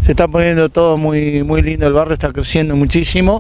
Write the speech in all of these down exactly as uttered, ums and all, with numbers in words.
se está poniendo todo muy, muy lindo, el barrio está creciendo muchísimo.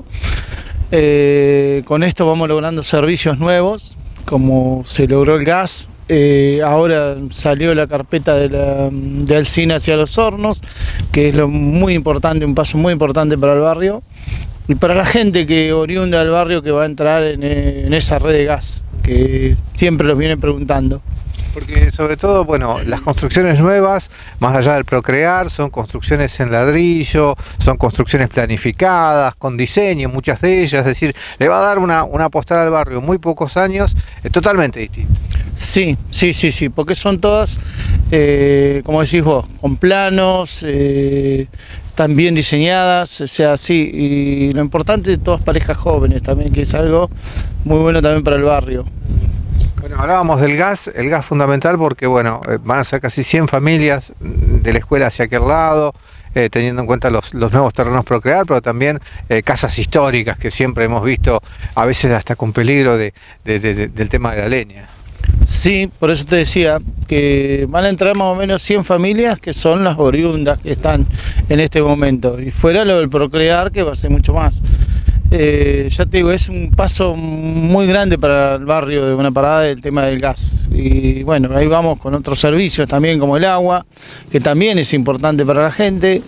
Eh, con esto vamos logrando servicios nuevos, como se logró el gas. Eh, ahora salió la carpeta de, la, de Alsina hacia los hornos, que es lo muy importante, un paso muy importante para el barrio y para la gente que oriunda del barrio que va a entrar en, en esa red de gas, que siempre los vienen preguntando. Porque sobre todo, bueno, las construcciones nuevas, más allá del procrear, son construcciones en ladrillo, son construcciones planificadas, con diseño, muchas de ellas, es decir, le va a dar una, una postal al barrio muy pocos años, eh, totalmente distinta. Sí, sí, sí, sí, porque son todas, eh, como decís vos, con planos, eh, también diseñadas, o sea, sí, y lo importante de todas parejas jóvenes también, que es algo muy bueno también para el barrio. Bueno, hablábamos del gas, el gas fundamental porque, bueno, eh, van a ser casi cien familias de la escuela hacia aquel lado, eh, teniendo en cuenta los, los nuevos terrenos procrear, pero también eh, casas históricas que siempre hemos visto, a veces hasta con peligro de, de, de, de, del tema de la leña. Sí, por eso te decía que van a entrar más o menos cien familias que son las oriundas que están en este momento, y fuera lo del procrear, que va a ser mucho más. Eh, ya te digo, es un paso muy grande para el barrio de Buenaparada el tema del gas. Y bueno, ahí vamos con otros servicios también como el agua, que también es importante para la gente.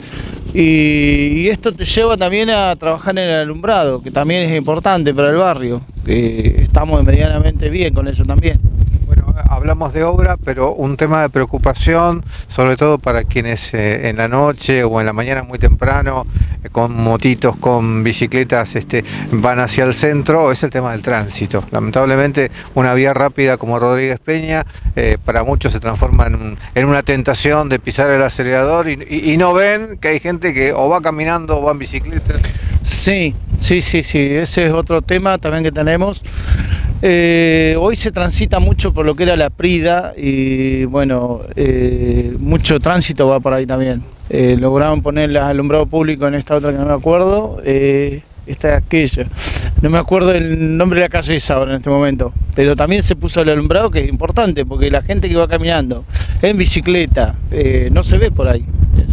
Y, y esto te lleva también a trabajar en el alumbrado, que también es importante para el barrio. Que estamos medianamente bien con eso también. Bueno, hablamos de obra, pero un tema de preocupación, sobre todo para quienes eh, en la noche o en la mañana muy temprano, eh, con motitos, con bicicletas, este, van hacia el centro, es el tema del tránsito. Lamentablemente, una vía rápida como Rodríguez Peña, eh, para muchos se transforma en, un, en una tentación de pisar el acelerador y, y, y no ven que hay gente que o va caminando o va en bicicleta. Sí, sí, sí, sí, ese es otro tema también que tenemos. Eh, hoy se transita mucho por lo que era la Prida y bueno, eh, mucho tránsito va por ahí también. Eh, lograron poner el alumbrado público en esta otra que no me acuerdo, eh, esta es aquella. No me acuerdo el nombre de la calle esa ahora en este momento, pero también se puso el alumbrado, que es importante porque la gente que va caminando en bicicleta eh, no se ve por ahí.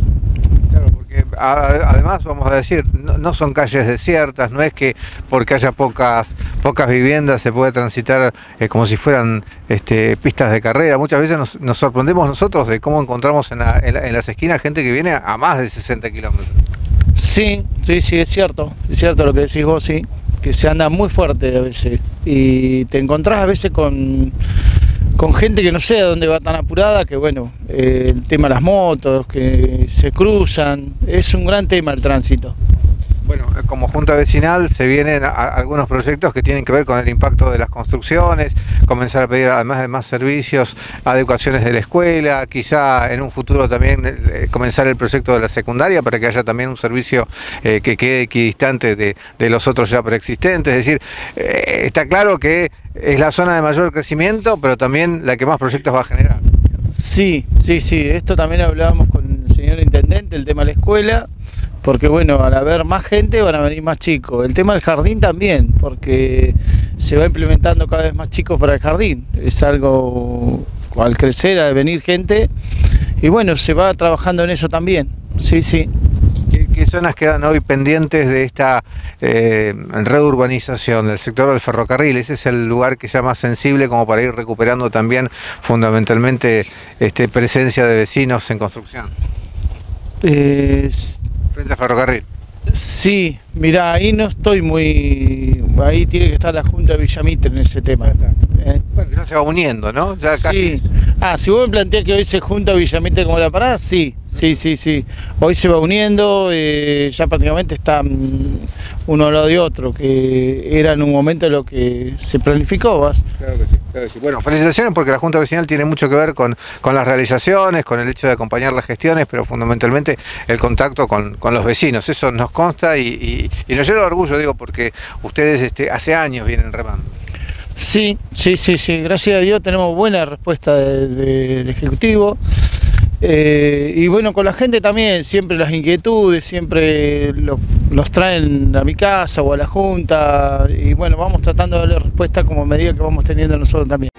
Además, vamos a decir, no, no son calles desiertas, no es que porque haya pocas pocas viviendas se puede transitar eh, como si fueran este, pistas de carrera. Muchas veces nos, nos sorprendemos nosotros de cómo encontramos en, la, en, la, en las esquinas gente que viene a más de sesenta kilómetros. Sí, sí, sí, es cierto, es cierto lo que decís vos, sí, que se anda muy fuerte a veces y te encontrás a veces con... con gente que no sé a dónde va tan apurada, que bueno, eh, el tema de las motos, que se cruzan, es un gran tema el tránsito. Bueno, como Junta Vecinal se vienen a, a algunos proyectos que tienen que ver con el impacto de las construcciones, comenzar a pedir además de más servicios, adecuaciones de la escuela, quizá en un futuro también eh, comenzar el proyecto de la secundaria para que haya también un servicio eh, que quede equidistante de, de los otros ya preexistentes. Es decir, eh, está claro que es la zona de mayor crecimiento, pero también la que más proyectos va a generar. Sí, sí, sí, esto también hablábamos con el señor intendente, el tema de la escuela, porque bueno, al haber más gente van a venir más chicos. El tema del jardín también, porque se va implementando cada vez más chicos para el jardín. Es algo, al crecer, al venir gente, y bueno, se va trabajando en eso también, sí, sí. ¿Qué, qué zonas quedan hoy pendientes de esta eh, reurbanización del sector del ferrocarril? Ese es el lugar que sea más sensible como para ir recuperando también fundamentalmente este, presencia de vecinos en construcción. Eh, Frente al ferrocarril. Sí, mirá, ahí no estoy muy... Ahí tiene que estar la Junta de Villamitre en ese tema. ¿Eh? Bueno, ya se va uniendo, ¿no? Ya casi... Sí. Ah, si vos me planteás que hoy se junta Villamitre como la parada, sí, sí, sí, sí. Hoy se va uniendo, eh, ya prácticamente están uno al lado de otro, que era en un momento lo que se planificó, ¿vas? Claro que sí, claro que sí. Bueno, felicitaciones porque la Junta Vecinal tiene mucho que ver con, con las realizaciones, con el hecho de acompañar las gestiones, pero fundamentalmente el contacto con, con los vecinos. Eso nos consta y, y, y nos llena de orgullo, digo, porque ustedes este, hace años vienen remando. Sí, sí, sí, sí, gracias a Dios tenemos buena respuesta de, de, del Ejecutivo. Eh, y bueno, con la gente también, siempre las inquietudes, siempre lo, los traen a mi casa o a la Junta, y bueno, vamos tratando de darle respuesta como medida que vamos teniendo nosotros también.